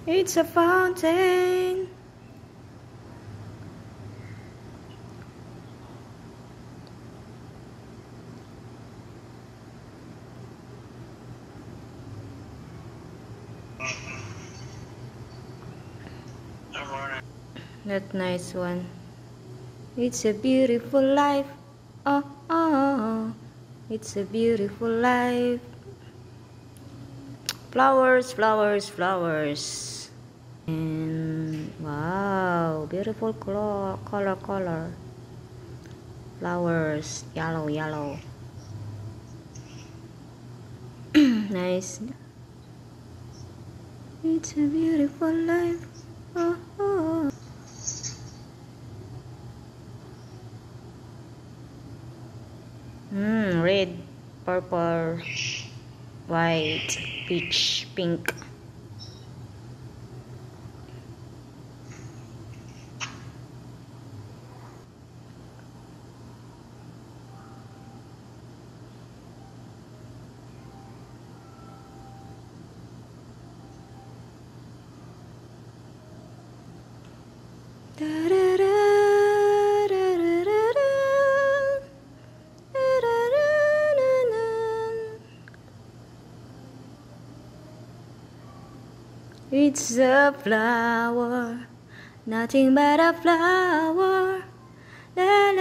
It's a fountain. That nice one. It's a beautiful life. Oh, oh, it's a beautiful life. Flowers, flowers, flowers. And wow, beautiful color. Flowers, yellow, yellow. Nice. It's a beautiful life. Oh, oh. Red, purple, white, peach, pink. It's a flower, nothing but a flower.